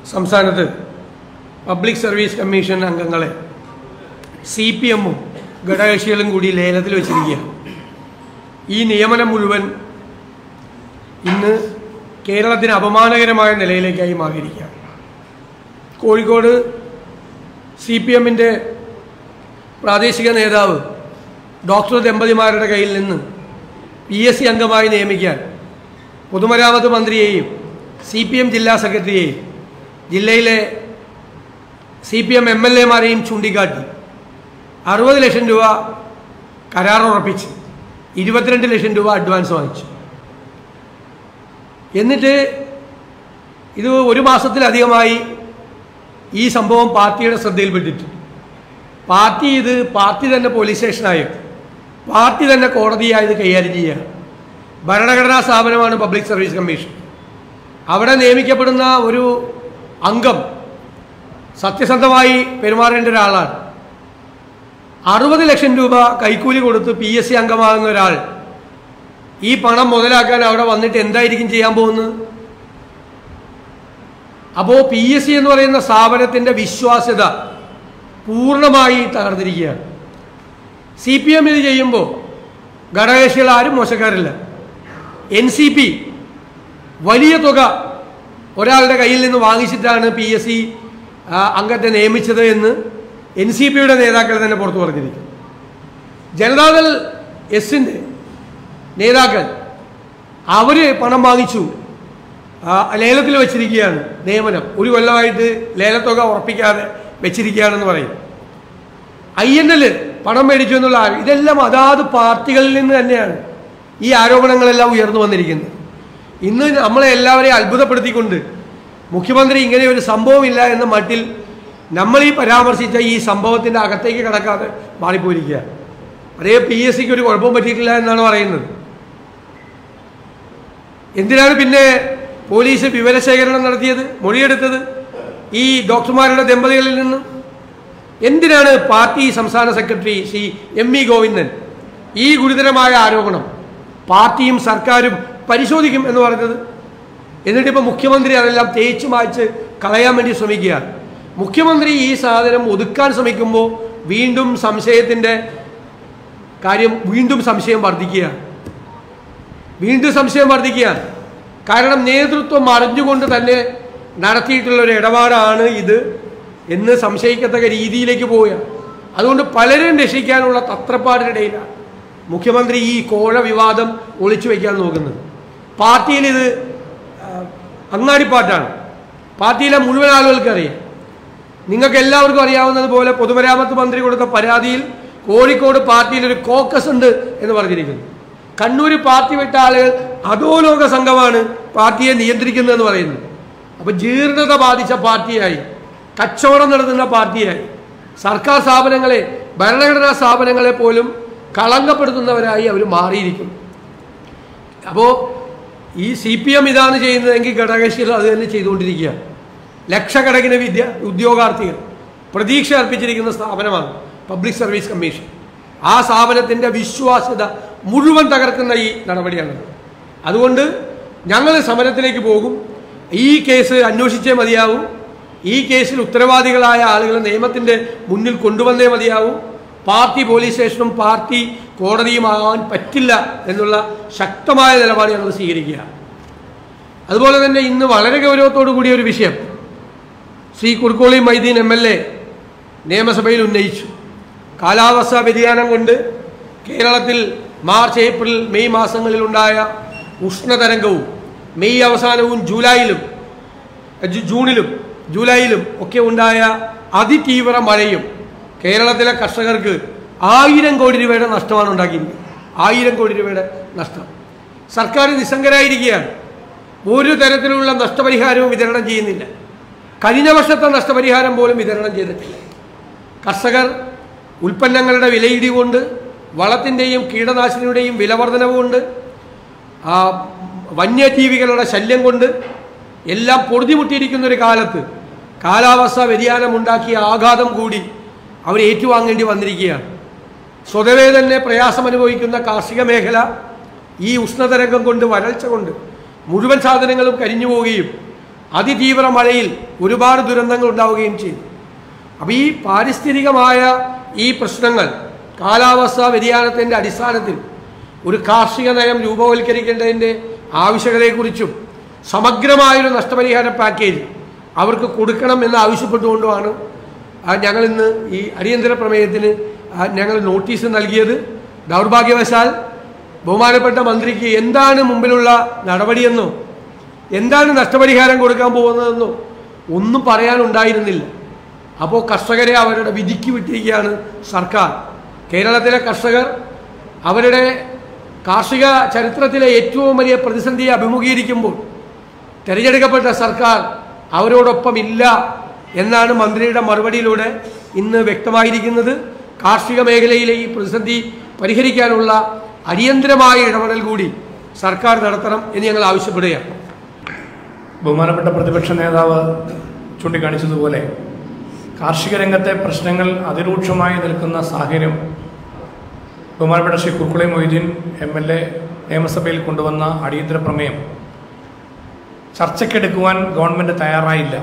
സംസ്ഥാനത്ത് public service commission അംഗങ്ങളെ CPM-ഉം ഘടകകക്ഷികളും കൂടി ലേലത്തിൽ വെച്ചിരിക്കുകയാണ്. ഈ നിയമനം മുഴുവൻ ഇന്ന് കേരളത്തിന് അപമാനകരമായ നിലയിലേക്കായി മാറിയിരിക്കുകയാണ്. കോഴിക്കോട് CPM-ന്റെ പ്രാദേശിക നേതാവ് ഡോക്ടർ ദമ്പതിമാരുടെ കയ്യിൽ നിന്ന് PSC അംഗമായി നിയമിക്കാൻ പൊതുമരാമത്ത് മന്ത്രിയെയും CPM ജില്ലാ സെക്രട്ടറിയെയും ജില്ലയിലെ CPM MLA-മാരെയും ചൂണ്ടിക്കാട്ടി 60 ലക്ഷം രൂപ കരാർ ഉറപ്പിച്ച് 22 ലക്ഷം രൂപ അഡ്വാൻസ് വാങ്ങിച്ചു. എന്നിട്ട് ഇത് ഒരു മാസത്തിലധികമായി ഈ സംഭവം പാർട്ടിയുടെ ശ്രദ്ധയിൽപ്പെട്ടിട്ട് പാർട്ടി തന്നെ പോലീസ് സ്റ്റേഷനായും പാർട്ടി തന്നെ കോടതിയായത് കൈകാര്യം ചെയ്യുക. ഭരണഘടനാ സ്ഥാപനമാണ് പബ്ലിക് സർവീസ് കമ്മീഷൻ. അവിടെ നിയമിക്കപ്പെടുന്ന ഒരു അംഗം സത്യസന്ധമായി പെരുമാറേണ്ട ഒരാളാണ്. 60 ലക്ഷം രൂപ കൈക്കൂലി കൊടുത്ത് PSC അംഗമാകുന്ന ഒരാൾ ഈ പണം മുതലാക്കാൻ അവിടെ വന്നിട്ട് എന്തായിരിക്കും ചെയ്യാൻ പോകുന്നത്? അപ്പോൾ PSC എന്ന് പറയുന്ന സ്ഥാപനത്തിൻ്റെ വിശ്വാസ്യത പൂർണ്ണമായി തകർന്നിരിക്കുകയാണ്. CPM ഇത് ചെയ്യുമ്പോൾ ഘടകകക്ഷികൾ ആരും മോശക്കാരില്ല. NCP വലിയ തുക ഒരാളുടെ കയ്യിൽ നിന്ന് വാങ്ങിച്ചിട്ടാണ് PSC അംഗത്തെ നിയമിച്ചത് എന്ന് NCPയുടെ നേതാക്കൾ തന്നെ പുറത്തു പറഞ്ഞിരിക്കുന്നു. ജനതാദൾ എസിൻ്റെ നേതാക്കൾ അവർ പണം വാങ്ങിച്ചു ലേലത്തിൽ വെച്ചിരിക്കുകയാണ്. നിയമനം ഒരു കൊല്ലമായിട്ട് ലേലത്തുക ഉറപ്പിക്കാതെ വെച്ചിരിക്കുകയാണെന്ന് പറയും. INL പണം മേടിച്ചു എന്നുള്ള ഇതെല്ലാം അതാത് പാർട്ടികളിൽ നിന്ന് തന്നെയാണ് ഈ ആരോപണങ്ങളെല്ലാം ഉയർന്നു വന്നിരിക്കുന്നത്. ഇന്ന് നമ്മളെ എല്ലാവരെയും അത്ഭുതപ്പെടുത്തിക്കൊണ്ട് മുഖ്യമന്ത്രി ഇങ്ങനെ ഒരു സംഭവമില്ല എന്ന മട്ടിൽ നമ്മൾ ഈ പരാമർശിച്ച ഈ സംഭവത്തിൻ്റെ അകത്തേക്ക് കടക്കാതെ മാറിപ്പോയിരിക്കുക. അതേ PSCക്ക് ഒരു കുഴപ്പവും പറ്റിയിട്ടില്ല എന്നാണ് പറയുന്നത്. എന്തിനാണ് പിന്നെ പോലീസ് വിവരശേഖരണം നടത്തിയത്, മൊഴിയെടുത്തത് ഈ ഡോക്ടർമാരുടെ ദമ്പതികളിൽ നിന്ന്? എന്തിനാണ് പാർട്ടി സംസ്ഥാന സെക്രട്ടറി ശ്രീ ME ഗോവിന്ദൻ ഈ ഗുരുതരമായ ആരോപണം പാർട്ടിയും സർക്കാരും പരിശോധിക്കും എന്ന് പറഞ്ഞത്? എന്നിട്ടിപ്പോൾ മുഖ്യമന്ത്രി അതെല്ലാം തേച്ചു മായ്ച്ച് കളയാൻ വേണ്ടി ശ്രമിക്കുകയാണ്. മുഖ്യമന്ത്രി ഈ സാധനം ഒതുക്കാൻ ശ്രമിക്കുമ്പോൾ വീണ്ടും സംശയത്തിൻ്റെ കാര്യം സംശയം വർദ്ധിക്കുകയാണ്. കാരണം നേതൃത്വം അറിഞ്ഞുകൊണ്ട് തന്നെ നടത്തിയിട്ടുള്ള ഒരു ഇടപാടാണ് ഇത് എന്ന് സംശയിക്കത്തക്ക രീതിയിലേക്ക് പോവുകയാണ്. അതുകൊണ്ട് പലരും രക്ഷിക്കാനുള്ള തത്രപ്പാടിനിടയിലാണ് മുഖ്യമന്ത്രി ഈ കോഴ വിവാദം ഒളിച്ചു വയ്ക്കാൻ നോക്കുന്നത്. പാർട്ടിയിൽ ഇത് അങ്ങാടിപ്പാട്ടാണ്. പാർട്ടിയിലെ മുഴുവൻ ആളുകൾക്ക് അറിയാം. നിങ്ങൾക്ക് എല്ലാവർക്കും അറിയാവുന്നതുപോലെ പൊതുമരാമത്ത് മന്ത്രി കൊടുത്ത പരാതിയിൽ കോഴിക്കോട് പാർട്ടിയിലൊരു കോക്കസ് ഉണ്ട് എന്ന് പറഞ്ഞിരിക്കുന്നു. കണ്ണൂർ പാർട്ടി വിട്ട ആളുകൾ അധോലോക സംഘമാണ് പാർട്ടിയെ നിയന്ത്രിക്കുന്നതെന്ന് പറയുന്നു. അപ്പോൾ ജീർണത ബാധിച്ച പാർട്ടിയായി, കച്ചവടം നടത്തുന്ന പാർട്ടിയായി, സർക്കാർ സ്ഥാപനങ്ങളെ, ഭരണഘടനാ സ്ഥാപനങ്ങളെ പോലും കളങ്കപ്പെടുത്തുന്നവരായി അവർ മാറിയിരിക്കുന്നു. അപ്പോൾ ഈ CPM ഇതാണ് ചെയ്യുന്നതെങ്കിൽ ഘടകകക്ഷികൾ അത് തന്നെ ചെയ്തുകൊണ്ടിരിക്കുക. ലക്ഷക്കണക്കിന് ഉദ്യോഗാർത്ഥികൾ പ്രതീക്ഷ അർപ്പിച്ചിരിക്കുന്ന സ്ഥാപനമാണ് പബ്ലിക് സർവീസ് കമ്മീഷൻ. ആ സ്ഥാപനത്തിൻ്റെ വിശ്വാസ്യത മുഴുവൻ തകർക്കുന്ന ഈ നടപടിയാണ്. അതുകൊണ്ട് ഞങ്ങൾ സമരത്തിലേക്ക് പോകും. ഈ കേസ് അന്വേഷിച്ചേ മതിയാവും. ഈ കേസിൽ ഉത്തരവാദികളായ ആളുകളെ നിയമത്തിൻ്റെ മുന്നിൽ കൊണ്ടുവന്നേ മതിയാവും. പാർട്ടി പോലീസ് സ്റ്റേഷനും പാർട്ടി കോടതിയുമാകാൻ പറ്റില്ല എന്നുള്ള ശക്തമായ നിലപാട് ഞങ്ങൾ സ്വീകരിക്കുക. അതുപോലെ തന്നെ ഇന്ന് വളരെ ഗൗരവത്തോടു കൂടിയ ഒരു വിഷയം ശ്രീ കുറുക്കോളി മൈദീൻ MLA നിയമസഭയിൽ ഉന്നയിച്ചു. കാലാവസ്ഥാ വ്യതിയാനം കൊണ്ട് കേരളത്തിൽ മാർച്ച്, ഏപ്രിൽ, മെയ് മാസങ്ങളിലുണ്ടായ ഉഷ്ണതരംഗവും മെയ് അവസാനവും ജൂലൈയിലും ഒക്കെ ഉണ്ടായ അതിതീവ്ര മഴയും കേരളത്തിലെ കർഷകർക്ക് 1000 കോടി രൂപയുടെ നഷ്ടമാണ് ഉണ്ടാക്കിയിരിക്കുന്നത്. 1000 കോടി രൂപയുടെ നഷ്ടം. സർക്കാർ നിസ്സംഗരായിരിക്കുകയാണ്. ഒരു തരത്തിലുള്ള നഷ്ടപരിഹാരവും വിതരണം ചെയ്യുന്നില്ല. കഴിഞ്ഞ വർഷത്തെ നഷ്ടപരിഹാരം പോലും വിതരണം ചെയ്തിട്ടില്ല. കർഷകർ ഉൽപ്പന്നങ്ങളുടെ വിലയിടിവുകൊണ്ട്, വളത്തിൻ്റെയും കീടനാശിനിയുടെയും വിലവർധനവ് കൊണ്ട്, വന്യജീവികളുടെ ശല്യം കൊണ്ട് എല്ലാം പൊറുതിമുട്ടിയിരിക്കുന്നൊരു കാലത്ത് കാലാവസ്ഥാ വ്യതിയാനമുണ്ടാക്കിയ ആഘാതം കൂടി അവർ ഏറ്റുവാങ്ങേണ്ടി വന്നിരിക്കുകയാണ്. സ്വതവേ തന്നെ പ്രയാസമനുഭവിക്കുന്ന കാർഷിക മേഖല ഈ ഉഷ്ണതരംഗം കൊണ്ട്, വരൾച്ച കൊണ്ട് മുഴുവൻ സാധനങ്ങളും കരിഞ്ഞു പോവുകയും അതിതീവ്ര മഴയിൽ ഒരുപാട് ദുരന്തങ്ങൾ ഉണ്ടാവുകയും ചെയ്തു. അപ്പോൾ ഈ പാരിസ്ഥിതികമായ ഈ പ്രശ്നങ്ങൾ കാലാവസ്ഥാ വ്യതിയാനത്തിൻ്റെ അടിസ്ഥാനത്തിൽ ഒരു കാർഷിക നയം രൂപവൽക്കരിക്കേണ്ടതിൻ്റെ ആവശ്യകതയെക്കുറിച്ചും സമഗ്രമായൊരു നഷ്ടപരിഹാര പാക്കേജ് അവർക്ക് കൊടുക്കണം എന്ന് ആവശ്യപ്പെട്ടുകൊണ്ടുമാണ് ഞങ്ങളിന്ന് ഈ അടിയന്തര പ്രമേയത്തിന് ഞങ്ങൾ നോട്ടീസ് നൽകിയത്. ദൗർഭാഗ്യവശാൽ ബഹുമാനപ്പെട്ട മന്ത്രിക്ക് എന്താണ് മുമ്പിലുള്ള നടപടിയെന്നോ എന്താണ് നഷ്ടപരിഹാരം കൊടുക്കാൻ പോകുന്നതെന്നോ ഒന്നും പറയാനുണ്ടായിരുന്നില്ല. അപ്പോൾ കർഷകരെ അവരുടെ വിധിക്ക് വിട്ടിരിക്കുകയാണ് സർക്കാർ. കേരളത്തിലെ കർഷകർ അവരുടെ കാർഷിക ചരിത്രത്തിലെ ഏറ്റവും വലിയ പ്രതിസന്ധിയെ അഭിമുഖീകരിക്കുമ്പോൾ തിരഞ്ഞെടുക്കപ്പെട്ട സർക്കാർ അവരോടൊപ്പം ഇല്ല എന്നാണ് മന്ത്രിയുടെ മറുപടിയിലൂടെ ഇന്ന് വ്യക്തമായിരിക്കുന്നത്. കാർഷിക മേഖലയിലെ ഈ പ്രതിസന്ധി പരിഹരിക്കാനുള്ള അടിയന്തരമായ ഇടപെടൽ കൂടി സർക്കാർ നടത്തണം എന്ന് ഞങ്ങൾ ആവശ്യപ്പെടുകയാണ്. ബഹുമാനപ്പെട്ട പ്രതിപക്ഷ നേതാവ് ചൂണ്ടിക്കാണിച്ചതുപോലെ കാർഷിക രംഗത്തെ പ്രശ്നങ്ങൾ അതിരൂക്ഷമായി നിൽക്കുന്ന സാഹചര്യം ബഹുമാനപ്പെട്ട ശ്രീ കുർക്കുളി മൊയ്തീൻ MLA നിയമസഭയിൽ കൊണ്ടുവന്ന അടിയന്തര പ്രമേയം ചർച്ചയ്ക്കെടുക്കുവാൻ ഗവൺമെൻറ് തയ്യാറായില്ല.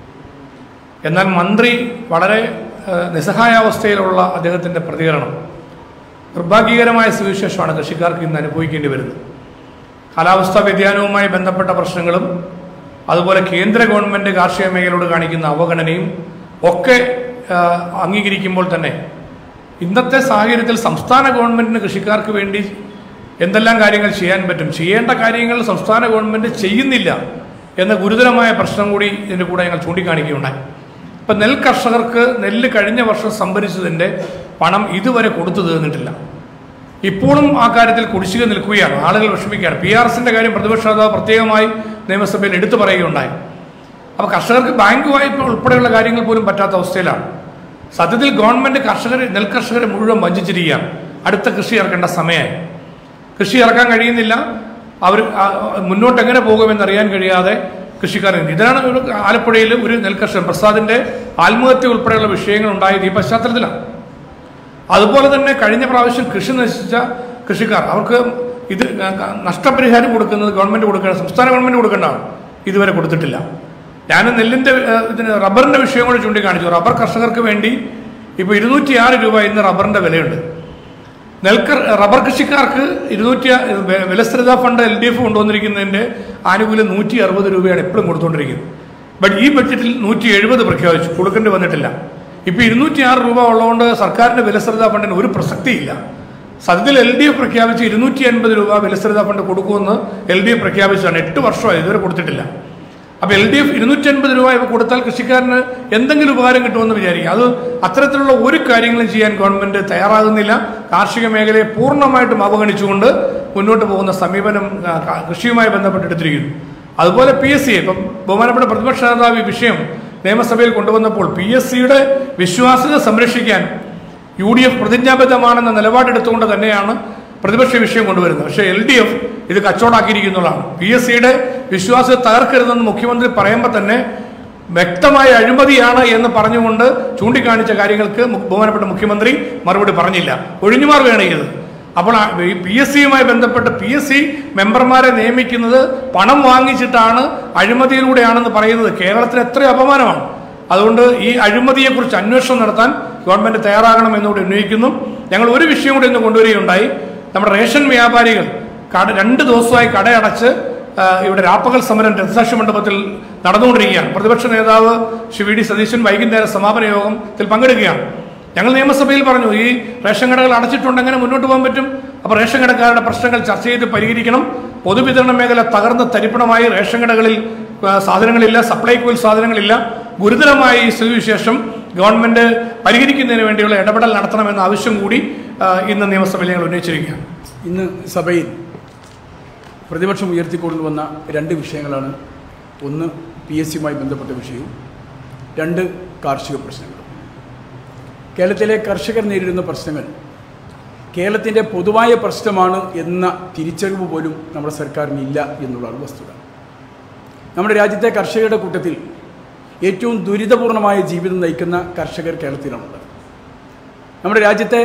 എന്നാൽ മന്ത്രി വളരെ നിസ്സഹായാവസ്ഥയിലുള്ള അദ്ദേഹത്തിൻ്റെ പ്രതികരണം നിർഭാഗ്യകരമായ സുവിശേഷമാണ് കൃഷിക്കാർക്ക് ഇന്ന് അനുഭവിക്കേണ്ടി വരുന്നത്. കാലാവസ്ഥാ വ്യതിയാനവുമായി ബന്ധപ്പെട്ട പ്രശ്നങ്ങളും അതുപോലെ കേന്ദ്ര ഗവൺമെൻറ് കാർഷിക മേഖലയോട് കാണിക്കുന്ന അവഗണനയും ഒക്കെ അംഗീകരിക്കുമ്പോൾ തന്നെ ഇന്നത്തെ സാഹചര്യത്തിൽ സംസ്ഥാന ഗവൺമെൻറ്റിന് കൃഷിക്കാർക്ക് വേണ്ടി എന്തെല്ലാം കാര്യങ്ങൾ ചെയ്യാൻ പറ്റും, ചെയ്യേണ്ട കാര്യങ്ങൾ സംസ്ഥാന ഗവൺമെൻറ് ചെയ്യുന്നില്ല എന്ന ഗുരുതരമായ പ്രശ്നം കൂടി ഇതിൻ്റെ കൂടെ ഞങ്ങൾ ചൂണ്ടിക്കാണിക്കുകയുണ്ടായി. ഇപ്പം നെൽ കർഷകർക്ക് നെല്ല് കഴിഞ്ഞ വർഷം സംഭരിച്ചതിൻ്റെ പണം ഇതുവരെ കൊടുത്തു തീർന്നിട്ടില്ല. ഇപ്പോഴും ആ കാര്യത്തിൽ കുടിശ്ശിക നിൽക്കുകയാണ്. ആളുകൾ വിഷമിക്കുകയാണ്. PRSൻ്റെ കാര്യം പ്രതിപക്ഷ നേതാവ് പ്രത്യേകമായി നിയമസഭയിൽ എടുത്തു പറയുകയുണ്ടായി. അപ്പോൾ കർഷകർക്ക് ബാങ്ക് വായ്പ ഉൾപ്പെടെയുള്ള കാര്യങ്ങൾ പോലും പറ്റാത്ത അവസ്ഥയിലാണ്. സത്യത്തിൽ ഗവൺമെൻറ് നെൽകർഷകരെ മുഴുവൻ വഞ്ചിച്ചിരിക്കുകയാണ്. അടുത്ത കൃഷി ഇറക്കേണ്ട സമയമായി. കൃഷി ഇറക്കാൻ കഴിയുന്നില്ല. അവർ മുന്നോട്ട് എങ്ങനെ പോകുമെന്നറിയാൻ കഴിയാതെ കൃഷിക്കാർ. ഇതാണ് ഒരു ആലപ്പുഴയിൽ ഒരു നെൽകർഷകൻ പ്രസാദിൻ്റെ ആത്മഹത്യ ഉൾപ്പെടെയുള്ള വിഷയങ്ങൾ ഉണ്ടായത് ഈ പശ്ചാത്തലത്തിലാണ്. അതുപോലെ തന്നെ കഴിഞ്ഞ പ്രാവശ്യം കൃഷി നശിച്ച കൃഷിക്കാർ അവർക്ക് ഇത് നഷ്ടപരിഹാരം കൊടുക്കുന്നത് ഗവൺമെൻറ് കൊടുക്കേണ്ട, സംസ്ഥാന ഗവൺമെൻറ് കൊടുക്കേണ്ടതാണ്. ഇതുവരെ കൊടുത്തിട്ടില്ല. ഞാൻ നെല്ലിൻ്റെ റബ്ബറിൻ്റെ വിഷയം കൂടി ചൂണ്ടിക്കാണിച്ചു. റബ്ബർ കർഷകർക്ക് വേണ്ടി ഇപ്പോൾ 206 രൂപ ഇന്ന് റബ്ബറിൻ്റെ വിലയുണ്ട്. റബ്ബർ കൃഷിക്കാർക്ക് വിലസ്ഥിരതാ ഫണ്ട് LDF കൊണ്ടുവന്നിരിക്കുന്നതിൻ്റെ ആനുകൂല്യം 160 രൂപയാണ് എപ്പോഴും കൊടുത്തുകൊണ്ടിരിക്കുന്നത്. ബട്ട് ഈ ബഡ്ജറ്റിൽ 170 പ്രഖ്യാപിച്ചു, കൊടുക്കേണ്ടി വന്നിട്ടില്ല. ഇപ്പോൾ 206 രൂപ ഉള്ളതുകൊണ്ട് സർക്കാരിൻ്റെ വിലസ്ഥിരതാ ഫണ്ടിന് ഒരു പ്രസക്തിയില്ല. സത്യത്തിൽ LDF പ്രഖ്യാപിച്ച് 250 രൂപ വിലസ്ഥിരതാ ഫണ്ട് കൊടുക്കുമെന്ന് LDF പ്രഖ്യാപിച്ചതാണ്. 8 വർഷമായി ഇതുവരെ കൊടുത്തിട്ടില്ല. അപ്പോൾ LDF 250 രൂപ ഇപ്പോൾ കൊടുത്താൽ കൃഷിക്കാരന് എന്തെങ്കിലും ഉപകാരം കിട്ടുമെന്ന് വിചാരിക്കുക. അത് അത്തരത്തിലുള്ള ഒരു കാര്യങ്ങളും ചെയ്യാൻ ഗവൺമെൻറ് തയ്യാറാകുന്നില്ല. കാർഷിക മേഖലയെ പൂർണ്ണമായിട്ടും അവഗണിച്ചുകൊണ്ട് മുന്നോട്ട് പോകുന്ന സമീപനം കൃഷിയുമായി ബന്ധപ്പെട്ടെടുത്തിരിക്കുന്നു. അതുപോലെ PSC ഇപ്പം ബഹുമാനപ്പെട്ട പ്രതിപക്ഷ നേതാവ് ഈ വിഷയം നിയമസഭയിൽ കൊണ്ടുവന്നപ്പോൾ PSCയുടെ വിശ്വാസ്യത സംരക്ഷിക്കാൻ UDF പ്രതിജ്ഞാബദ്ധമാണെന്ന നിലപാടെടുത്തുകൊണ്ട് തന്നെയാണ് പ്രതിപക്ഷ വിഷയം കൊണ്ടുവരുന്നത്. പക്ഷേ LDF ഇത് കച്ചവടാക്കിയിരിക്കുന്നതാണ്. PSCയുടെ വിശ്വാസ്യത തകർക്കരുതെന്ന് മുഖ്യമന്ത്രി പറയുമ്പോൾ തന്നെ വ്യക്തമായ അഴിമതിയാണ് എന്ന് പറഞ്ഞുകൊണ്ട് ചൂണ്ടിക്കാണിച്ച കാര്യങ്ങൾക്ക് ബഹുമാനപ്പെട്ട മുഖ്യമന്ത്രി മറുപടി പറഞ്ഞില്ല, ഒഴിഞ്ഞുമാറുകയാണ് ചെയ്തത്. അപ്പോൾ ഈ PSCയുമായി ബന്ധപ്പെട്ട് PSC മെമ്പർമാരെ നിയമിക്കുന്നത് പണം വാങ്ങിച്ചിട്ടാണ്, അഴിമതിയിലൂടെയാണെന്ന് പറയുന്നത് കേരളത്തിന് എത്രയോ അപമാനമാണ്. അതുകൊണ്ട് ഈ അഴിമതിയെക്കുറിച്ച് അന്വേഷണം നടത്താൻ ഗവൺമെൻറ് തയ്യാറാകണമെന്നുകൂടി ഉന്നയിക്കുന്നു. ഞങ്ങൾ ഒരു വിഷയം കൂടി ഇന്ന് കൊണ്ടുവരികയുണ്ടായി. നമ്മുടെ റേഷൻ വ്യാപാരികൾ 2 ദിവസമായി കടയടച്ച് ഇവിടെ രാപ്പകൽ സമരം രക്തസാക്ഷി മണ്ഡപത്തിൽ നടന്നുകൊണ്ടിരിക്കുകയാണ്. പ്രതിപക്ഷ നേതാവ് ശ്രീ VD സതീശൻ വൈകുന്നേരം സമാപന യോഗത്തിൽ പങ്കെടുക്കുകയാണ്. ഞങ്ങൾ നിയമസഭയിൽ പറഞ്ഞു, ഈ റേഷൻ കടകൾ അടച്ചിട്ടുണ്ട്, എങ്ങനെ മുന്നോട്ട് പോകാൻ പറ്റും? അപ്പോൾ റേഷൻ കടക്കാരുടെ പ്രശ്നങ്ങൾ ചർച്ച ചെയ്ത് പരിഹരിക്കണം. പൊതുവിതരണ മേഖല തകർന്ന് തരിപ്പണമായി, റേഷൻ കടകളിൽ സാധനങ്ങളില്ല, സപ്ലൈകോയിൽ സാധനങ്ങളില്ല. ഗുരുതരമായ ഈ സ്ഥിതിവിശേഷം ഗവൺമെൻറ് പരിഹരിക്കുന്നതിന് വേണ്ടിയുള്ള ഇടപെടൽ നടത്തണമെന്ന ആവശ്യം കൂടി ഇന്ന് നിയമസഭയിൽ ഞങ്ങൾ ഉന്നയിച്ചിരിക്കുകയാണ്. ഇന്ന് സഭയിൽ പ്രതിപക്ഷം ഉയർത്തിക്കൊണ്ടുവന്ന 2 വിഷയങ്ങളാണ്. ഒന്ന് PSCയുമായി ബന്ധപ്പെട്ട വിഷയവും, 2 കാർഷിക പ്രശ്നങ്ങളും. കേരളത്തിലെ കർഷകർ നേരിടുന്ന പ്രശ്നങ്ങൾ കേരളത്തിൻ്റെ പൊതുവായ പ്രശ്നമാണ് എന്ന തിരിച്ചറിവ് പോലും നമ്മുടെ സർക്കാരിനില്ല എന്നുള്ളതാണ് വസ്തുത. നമ്മുടെ രാജ്യത്തെ കർഷകരുടെ കൂട്ടത്തിൽ ഏറ്റവും ദുരിതപൂർണമായ ജീവിതം നയിക്കുന്ന കർഷകർ കേരളത്തിലാണുള്ളത്. നമ്മുടെ രാജ്യത്തെ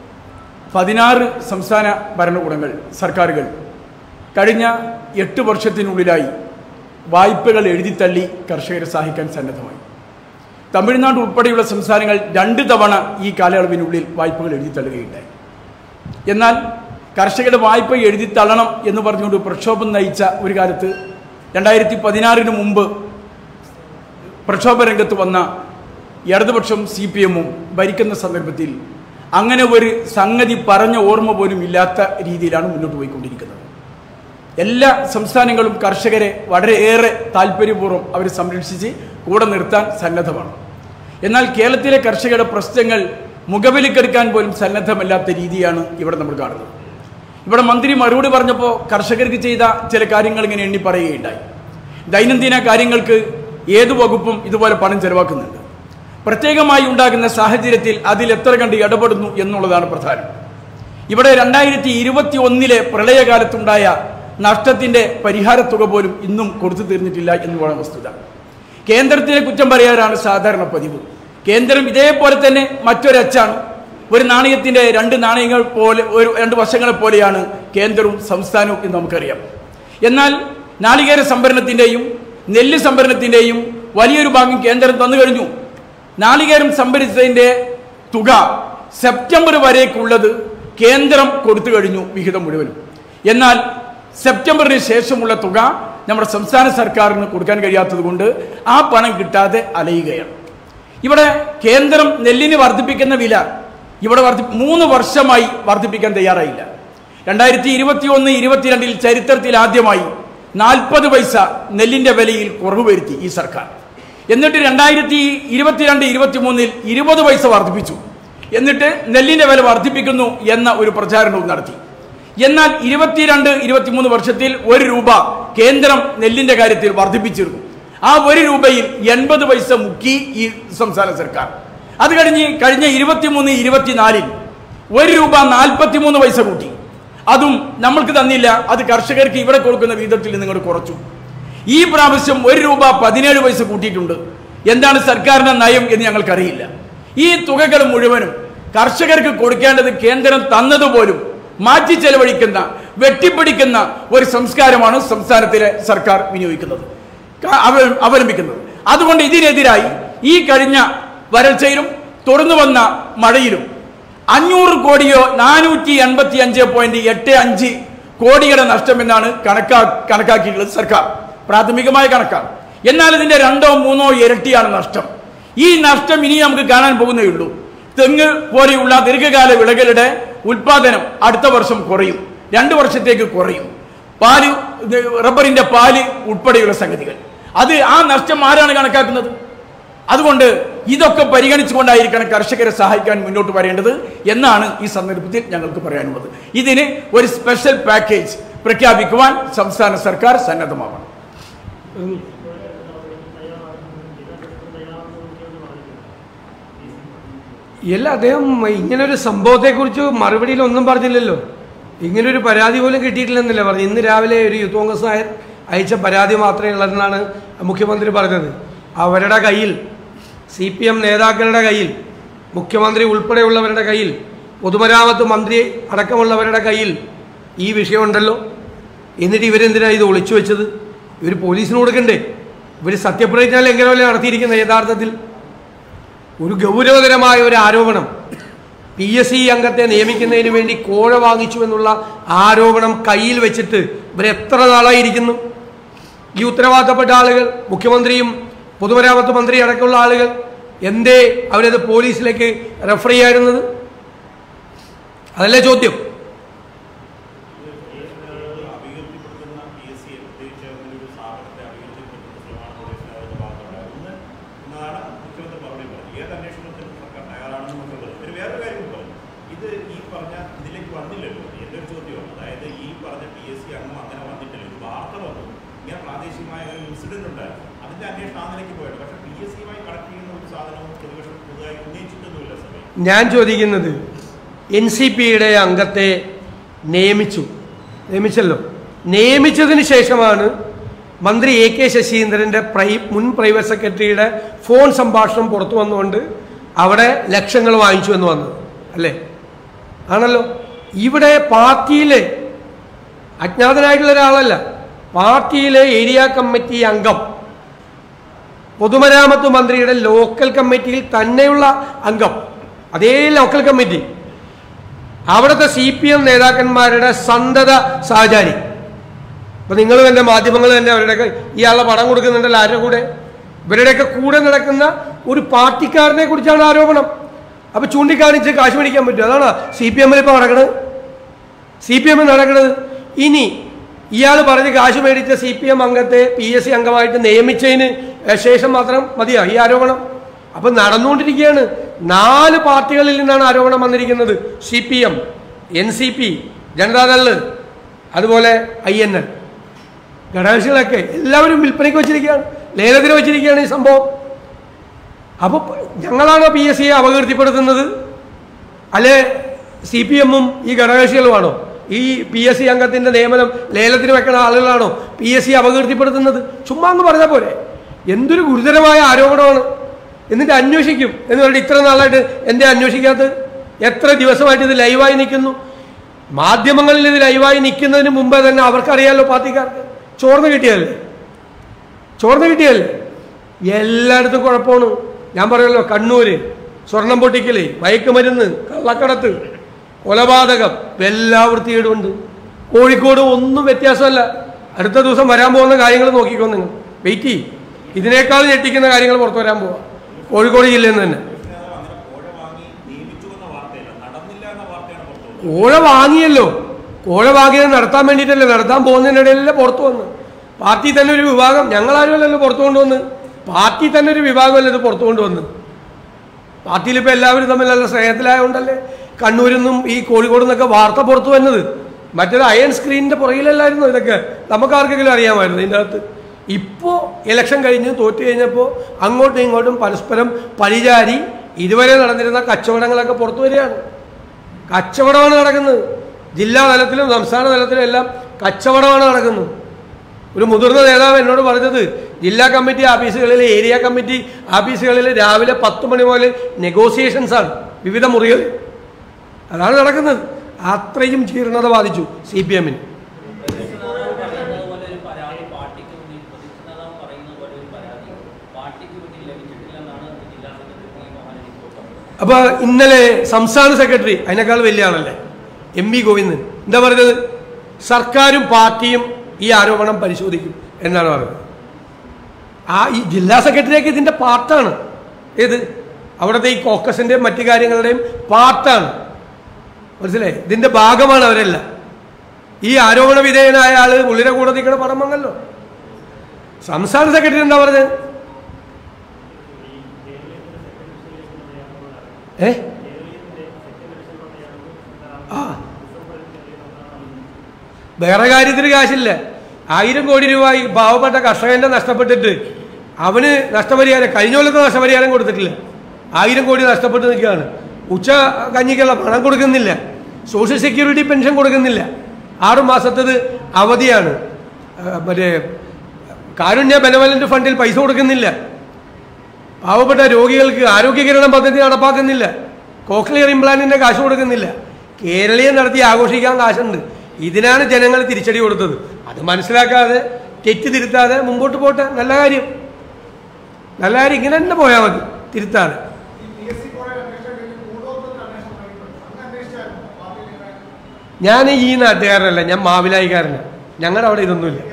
16 സംസ്ഥാന ഭരണകൂടങ്ങൾ, സർക്കാരുകൾ കഴിഞ്ഞ 8 വർഷത്തിനുള്ളിലായി വായ്പകൾ എഴുതിത്തള്ളി കർഷകരെ സഹായിക്കാൻ സന്നദ്ധമായി. തമിഴ്നാട് ഉൾപ്പെടെയുള്ള സംസ്ഥാനങ്ങൾ 2 തവണ ഈ കാലയളവിനുള്ളിൽ വായ്പകൾ എഴുതിത്തള്ളുകയുണ്ടായി. എന്നാൽ കർഷകരുടെ വായ്പ എഴുതിത്തള്ളണം എന്ന് പറഞ്ഞുകൊണ്ട് പ്രക്ഷോഭം നയിച്ച ഒരു കാലത്ത് 2016 മുമ്പ് പ്രക്ഷോഭ രംഗത്ത് വന്ന ഇടതുപക്ഷം CPM-ഉം ഭരിക്കുന്ന സന്ദർഭത്തിൽ അങ്ങനെ ഒരു സംഗതി പറഞ്ഞ ഓർമ്മ പോലും ഇല്ലാത്ത രീതിയിലാണ് മുന്നോട്ട് പോയിക്കൊണ്ടിരിക്കുന്നത്. എല്ലാ സംസ്ഥാനങ്ങളും കർഷകരെ വളരെയേറെ താല്പര്യപൂർവ്വം അവർ സംരക്ഷിച്ച് കൂടെ നിർത്താൻ സന്നദ്ധമാണ്. എന്നാൽ കേരളത്തിലെ കർഷകരുടെ പ്രശ്നങ്ങൾ മുഖവിലക്കെടുക്കാൻ പോലും സന്നദ്ധമല്ലാത്ത രീതിയാണ് ഇവിടെ നമ്മൾ കാണുന്നത്. ഇവിടെ മന്ത്രി മറുപടി പറഞ്ഞപ്പോൾ കർഷകർക്ക് ചെയ്ത ചില കാര്യങ്ങൾ ഇങ്ങനെ എണ്ണി പറയുകയുണ്ടായി. ദൈനംദിന കാര്യങ്ങൾക്ക് ഏത് വകുപ്പും ഇതുപോലെ പണം ചെലവാക്കുന്നുണ്ട്. പ്രത്യേകമായി ഉണ്ടാകുന്ന സാഹചര്യത്തിൽ അതിൽ എത്ര കണ്ട് ഇടപെടുന്നു എന്നുള്ളതാണ് പ്രധാനം. ഇവിടെ 2021 പ്രളയകാലത്തുണ്ടായ നഷ്ടത്തിന്റെ പരിഹാരത്തുക പോലും ഇന്നും കൊടുത്തു തീർന്നിട്ടില്ല എന്നുള്ളതാണ് വസ്തുത. കേന്ദ്രത്തിനെ കുറ്റം പറയാനാണ് സാധാരണ പതിവ്. കേന്ദ്രം ഇതേപോലെ തന്നെ മറ്റൊരച്ചാണ്. ഒരു നാണയത്തിന്റെ 2 നാണയങ്ങൾ പോലെ, 2 വശങ്ങളെ പോലെയാണ് കേന്ദ്രവും സംസ്ഥാനവും എന്ന് നമുക്കറിയാം. എന്നാൽ നാളികേര സംഭരണത്തിന്റെയും നെല്ല് സംഭരണത്തിന്റെയും വലിയൊരു ഭാഗം കേന്ദ്രം തന്നു കഴിഞ്ഞു. നാളികേരം സംഭരിച്ചതിന്റെ തുക സെപ്റ്റംബർ വരേക്കുള്ളത് കേന്ദ്രം കൊടുത്തു കഴിഞ്ഞു വിഹിതം മുഴുവനും. എന്നാൽ സെപ്റ്റംബറിന് ശേഷമുള്ള തുക നമ്മുടെ സംസ്ഥാന സർക്കാരിന് കൊടുക്കാൻ കഴിയാത്തത് കൊണ്ട് ആ പണം കിട്ടാതെ അലയുകയാണ്. ഇവിടെ കേന്ദ്രം നെല്ലിന് വർദ്ധിപ്പിക്കുന്ന വില ഇവിടെ 3 വർഷമായി വർദ്ധിപ്പിക്കാൻ തയ്യാറായില്ല. 2021-22 ചരിത്രത്തിൽ ആദ്യമായി 40 പൈസ നെല്ലിന്റെ വിലയിൽ കുറവ് വരുത്തി ഈ സർക്കാർ. എന്നിട്ട് 2022-23 20 പൈസ വർദ്ധിപ്പിച്ചു. എന്നിട്ട് നെല്ലിന്റെ വില വർദ്ധിപ്പിക്കുന്നു എന്ന ഒരു പ്രചാരണവും നടത്തി. എന്നാൽ 22-23 വർഷത്തിൽ 1 രൂപ കേന്ദ്രം നെല്ലിന്റെ കാര്യത്തിൽ വർദ്ധിപ്പിച്ചിരുന്നു. ആ 1 രൂപയിൽ 80 പൈസ മുക്കി ഈ സംസ്ഥാന സർക്കാർ. അത് കഴിഞ്ഞ് 23-24 1 രൂപ 43 പൈസ കൂട്ടി. അതും നമ്മൾക്ക് തന്നില്ല, അത് കർഷകർക്ക് ഇവിടെ കൊടുക്കുന്ന വിഹിതത്തിൽ നിങ്ങൾ കുറച്ചു. ഈ പ്രാവശ്യം 1 രൂപ 17 പൈസ കൂട്ടിയിട്ടുണ്ട്. എന്താണ് സർക്കാരിന്റെ നയം എന്ന് ഞങ്ങൾക്കറിയില്ല. ഈ തുകകൾ മുഴുവനും കർഷകർക്ക് കൊടുക്കേണ്ടത് കേന്ദ്രം തന്നതുപോലും മാറ്റി ചെലവഴിക്കുന്ന, വെട്ടിപ്പിടിക്കുന്ന ഒരു സംസ്കാരമാണ് സംസ്ഥാനത്തിലെ സർക്കാർ അവലംബിക്കുന്നത്. അതുകൊണ്ട് ഇതിനെതിരായി ഈ കഴിഞ്ഞ വരൾച്ചയിലും തുടർന്നു വന്ന മഴയിലും 500 കോടിയോ 485.85 കോടിയുടെ നഷ്ടമെന്നാണ് കണക്കാക്കിയിട്ടുള്ളത് സർക്കാർ. പ്രാഥമികമായ കണക്കാണ്. എന്നാൽ ഇതിന്റെ 2 or 3 ഇരട്ടിയാണ് നഷ്ടം. ഈ നഷ്ടം ഇനി നമുക്ക് കാണാൻ പോകുന്നേ ഉള്ളൂ. തെങ്ങ് പോലെയുള്ള ദീർഘകാല വിളകളുടെ ഉൽപാദനം അടുത്ത വർഷം കുറയും, 2 വർഷത്തേക്ക് കുറയും. പാല്, റബ്ബറിന്റെ പാല് ഉൾപ്പെടെയുള്ള സംഗതികൾ, അത് ആ നഷ്ടം ആരാണ് കണക്കാക്കുന്നത്? അതുകൊണ്ട് ഇതൊക്കെ പരിഗണിച്ചുകൊണ്ടായിരിക്കണം കർഷകരെ സഹായിക്കാൻ മുന്നോട്ട് വരേണ്ടത് എന്നാണ് ഈ സന്ദർഭത്തിൽ ഞങ്ങൾക്ക് പറയാനുള്ളത്. ഇതിന് ഒരു സ്പെഷ്യൽ പാക്കേജ് പ്രഖ്യാപിക്കുവാൻ സംസ്ഥാന സർക്കാർ സന്നദ്ധമാവണം. ഇല്ല, അദ്ദേഹം ഇങ്ങനൊരു സംഭവത്തെക്കുറിച്ച് മറുപടിയിൽ ഒന്നും പറഞ്ഞില്ലല്ലോ. ഇങ്ങനൊരു പരാതി പോലും കിട്ടിയിട്ടില്ലെന്നല്ലേ പറഞ്ഞു. ഇന്ന് രാവിലെ ഒരു യൂത്ത് കോൺഗ്രസ് അയച്ച പരാതി മാത്രമേ ഉള്ളതെന്നാണ് മുഖ്യമന്ത്രി പറഞ്ഞത്. അവരുടെ കയ്യിൽ, CPM നേതാക്കളുടെ കയ്യിൽ, മുഖ്യമന്ത്രി ഉൾപ്പെടെയുള്ളവരുടെ കയ്യിൽ, പൊതുമരാമത്ത് മന്ത്രി അടക്കമുള്ളവരുടെ കയ്യിൽ ഈ വിഷയമുണ്ടല്ലോ. എന്നിട്ട് ഇവരെന്തിനാണ് ഇത് ഒളിച്ചു വെച്ചത്? ഇവർ പോലീസിന് കൊടുക്കണ്ടേ? ഇവർ സത്യപ്രതിജ്ഞ ലംഘനമല്ലേ നടത്തിയിരിക്കുന്നത്? യഥാർത്ഥത്തിൽ ഒരു ഗൗരവതരമായ ഒരു ആരോപണം, PSC അംഗത്തെ നിയമിക്കുന്നതിന് വേണ്ടി കോഴ വാങ്ങിച്ചു എന്നുള്ള ആരോപണം കയ്യിൽ വെച്ചിട്ട് ഇവർ എത്ര നാളായിരിക്കുന്നു? ഈ ഉത്തരവാദിത്തപ്പെട്ട ആളുകൾ, മുഖ്യമന്ത്രിയും പൊതുമരാമത്ത് മന്ത്രി അടക്കമുള്ള ആളുകൾ എന്തേ അവരത് പോലീസിലേക്ക് റെഫർ ചെയ്യാറുന്നത്? അതല്ലേ ചോദ്യം. ഞാൻ ചോദിക്കുന്നത്, NCPയുടെ അംഗത്തെ നിയമിച്ചല്ലോ. നിയമിച്ചതിന് ശേഷമാണ് മന്ത്രി AK ശശീന്ദ്രൻ്റെ മുൻ പ്രൈവറ്റ് സെക്രട്ടറിയുടെ ഫോൺ സംഭാഷണം പുറത്തു വന്നുകൊണ്ട് അവിടെ ലക്ഷങ്ങൾ വാങ്ങിച്ചു എന്ന് വന്നത് അല്ലേ? ആണല്ലോ. ഇവിടെ പാർട്ടിയിലെ അജ്ഞാതനായിട്ടുള്ള ഒരാളല്ല, പാർട്ടിയിലെ ഏരിയ കമ്മിറ്റി അംഗം പൊതുമരാമത്ത് മന്ത്രിയുടെ ലോക്കൽ കമ്മിറ്റിയിൽ തന്നെയുള്ള അംഗം, അതേ ലോക്കൽ കമ്മിറ്റി, അവിടുത്തെ CPM നേതാക്കന്മാരുടെ സന്തത സഹചാരി. അപ്പൊ നിങ്ങൾ തന്നെ മാധ്യമങ്ങൾ തന്നെ അവരുടെയൊക്കെ ഇയാളുടെ പടം കൊടുക്കുന്നുണ്ടല്ലോ, ആരുടെ കൂടെ? ഇവരുടെയൊക്കെ കൂടെ നടക്കുന്ന ഒരു പാർട്ടിക്കാരനെ കുറിച്ചാണ് ആരോപണം. അപ്പൊ ചൂണ്ടിക്കാണിച്ച് കാശ് മേടിക്കാൻ പറ്റും. അതാണ് CPM ഇപ്പൊ നടക്കണത്. ഇനി ഇയാൾ പറഞ്ഞ് കാശ് മേടിച്ച CPM അംഗത്തെ PSC അംഗമായിട്ട് നിയമിച്ചതിന് ശേഷം മാത്രം മതിയോ ഈ ആരോപണം? അപ്പൊ നടന്നുകൊണ്ടിരിക്കുകയാണ്. 4 പാർട്ടികളിൽ നിന്നാണ് ആരോപണം വന്നിരിക്കുന്നത്. CPM, NCP, ജനതാദള്, അതുപോലെ INL ഘടകകക്ഷികളൊക്കെ എല്ലാവരും വിൽപ്പനയ്ക്ക് വെച്ചിരിക്കുകയാണ്, ലേലത്തിന് വെച്ചിരിക്കുകയാണ് ഈ സംഭവം. അപ്പൊ ഞങ്ങളാണോ PSCയെ അപകീർത്തിപ്പെടുത്തുന്നത്? അല്ലെ CPM-ഉം ഈ ഘടകകക്ഷികളുമാണോ? ഈ PSC അംഗത്തിന്റെ നിയമനം ലേലത്തിന് വെക്കുന്ന ആളുകളാണോ PSCയെ അപകീർത്തിപ്പെടുത്തുന്നത്? ചുമ്മാ അങ്ങ് പറഞ്ഞ പോലെ. എന്തൊരു ഗുരുതരമായ ആരോപണമാണ്. എന്നിട്ട് അന്വേഷിക്കും എന്ന് പറഞ്ഞിട്ട് ഇത്ര നാളായിട്ട് എന്തേ അന്വേഷിക്കാത്തത്? എത്ര ദിവസമായിട്ട് ഇത് ലൈവായി നിൽക്കുന്നു? മാധ്യമങ്ങളിൽ ഇത് ലൈവായി നിൽക്കുന്നതിന് മുമ്പേ തന്നെ അവർക്കറിയാമല്ലോ, പാർട്ടിക്കാർക്ക് ചോർന്ന് കിട്ടിയല്ലേ. എല്ലായിടത്തും കുഴപ്പമാണ്. ഞാൻ പറയല്ലോ, കണ്ണൂര് സ്വർണം പൊട്ടിക്കല്, മയക്കുമരുന്ന്, കള്ളക്കടത്ത്, കൊലപാതകം എല്ലാം വൃത്തികേടുണ്ട്. കോഴിക്കോട് ഒന്നും വ്യത്യാസമല്ല. അടുത്ത ദിവസം വരാൻ പോകുന്ന കാര്യങ്ങൾ നോക്കിക്കോ നിങ്ങൾ, വെയിറ്റ് ചെയ്യും. ഇതിനേക്കാൾ ഞെട്ടിക്കുന്ന കാര്യങ്ങൾ പുറത്തു വരാൻ പോവാ കോഴിക്കോട് ജില്ലയിൽ നിന്ന് തന്നെ. കോഴ വാങ്ങിയല്ലോ, കോഴ വാങ്ങിയത് നടത്താൻ വേണ്ടിയിട്ടല്ലേ, നടത്താൻ പോകുന്നതിനിടയിലല്ലേ പുറത്തു വന്ന്. പാർട്ടി തന്നെ ഒരു വിഭാഗം, ഞങ്ങളാരുമല്ലല്ലോ പുറത്തു കൊണ്ടുവന്ന്, പാർട്ടി തന്നെ ഒരു വിഭാഗമല്ലേ ഇത് പുറത്തു കൊണ്ടുവന്ന്. പാർട്ടിയിലിപ്പോൾ എല്ലാവരും തമ്മിൽ നല്ല സ്നേഹത്തിലായതുകൊണ്ടല്ലേ കണ്ണൂരിൽ നിന്നും ഈ കോഴിക്കോട് നിന്നൊക്കെ വാർത്ത പുറത്തു വന്നത്. മറ്റൊരു അയൺ സ്ക്രീനിന്റെ പുറകിലല്ലായിരുന്നു ഇതൊക്കെ, നമുക്ക് ആർക്കെങ്കിലും അറിയാമായിരുന്നു ഇതിൻ്റെ അകത്ത്. ഇപ്പോൾ ഇലക്ഷൻ കഴിഞ്ഞ് തോറ്റു കഴിഞ്ഞപ്പോൾ അങ്ങോട്ടും ഇങ്ങോട്ടും പരസ്പരം പഴിചാരി ഇതുവരെ നടന്നിരുന്ന കച്ചവടങ്ങളൊക്കെ പുറത്തു വരികയാണ്. കച്ചവടമാണ് നടക്കുന്നത്. ജില്ലാ തലത്തിലും സംസ്ഥാന തലത്തിലും എല്ലാം കച്ചവടമാണ് നടക്കുന്നത്. ഒരു മുതിർന്ന നേതാവ് എന്നോട് പറഞ്ഞത്, ജില്ലാ കമ്മിറ്റി ഓഫീസുകളിൽ, ഏരിയ കമ്മിറ്റി ഓഫീസുകളിൽ രാവിലെ 10 മണി മുതൽ നെഗോസിയേഷൻസാണ് വിവിധ മുറികൾ. അതാണ് നടക്കുന്നത്. അത്രയും ജീർണത ബാധിച്ചു CPM-ന്. അപ്പൊ ഇന്നലെ സംസ്ഥാന സെക്രട്ടറി, അതിനേക്കാൾ വലിയ ആളല്ലേ, MV ഗോവിന്ദൻ എന്താ പറഞ്ഞത്? സർക്കാരും പാർട്ടിയും ഈ ആരോപണം പരിശോധിക്കും എന്നാണ് പറഞ്ഞത്. ഈ ജില്ലാ സെക്രട്ടറിയൊക്കെ ഇതിന്റെ പാർട്ടാണ്. ഏത് അവിടുത്തെ ഈ കോക്കസിന്റെയും മറ്റു കാര്യങ്ങളുടെയും പാർട്ടാണ്. മനസ്സിലായി? ഇതിന്റെ ഭാഗമാണ് അവരെല്ലാം. ഈ ആരോപണ വിധേയനായ ആള് പുള്ളിയുടെ കൂടെ നിൽക്കുന്ന പടം വന്നല്ലോ. സംസ്ഥാന സെക്രട്ടറി എന്താ പറഞ്ഞത്? വേറെ കാര്യത്തിന് കാശില്ല. 1000 കോടി രൂപ ഈ പാവപ്പെട്ട കർഷകന്റെ നഷ്ടപ്പെട്ടിട്ട് അവന് നഷ്ടപരിഹാരം, കഴിഞ്ഞ കൊല്ലത്തെ നഷ്ടപരിഹാരം കൊടുത്തിട്ടില്ല. 1000 കോടി നഷ്ടപ്പെട്ട് നിൽക്കുകയാണ്. ഉച്ച കഞ്ഞിക്കുള്ള പണം കൊടുക്കുന്നില്ല, സോഷ്യൽ സെക്യൂരിറ്റി പെൻഷൻ കൊടുക്കുന്നില്ല, 6 മാസത്തേത് അവധിയാണ്, മറ്റേ കാരുണ്യ ബെനവലന്റ് ഫണ്ടിൽ പൈസ കൊടുക്കുന്നില്ല, പാവപ്പെട്ട രോഗികൾക്ക് ആരോഗ്യകിരണം പദ്ധതി നടപ്പാക്കുന്നില്ല, കോക്ലിയർ ഇംപ്ലാന്റിന്റെ കാശ് കൊടുക്കുന്നില്ല. കേരളീയം നടത്തി ആഘോഷിക്കാൻ കാശുണ്ട്. ഇതിനാണ് ജനങ്ങൾ തിരിച്ചടി കൊടുത്തത്. അത് മനസ്സിലാക്കാതെ, തെറ്റ് തിരുത്താതെ മുമ്പോട്ട് പോട്ടെ. നല്ല കാര്യം, നല്ല കാര്യം. ഇങ്ങനെ തന്നെ പോയാൽ മതി, തിരുത്താതെ. ഞാൻ ഈ നാട്ടുകാരനല്ല, ഞാൻ മാവിലായിക്കാരനാണ്. ഞങ്ങളുടെ അവിടെ ഇതൊന്നുമില്ല.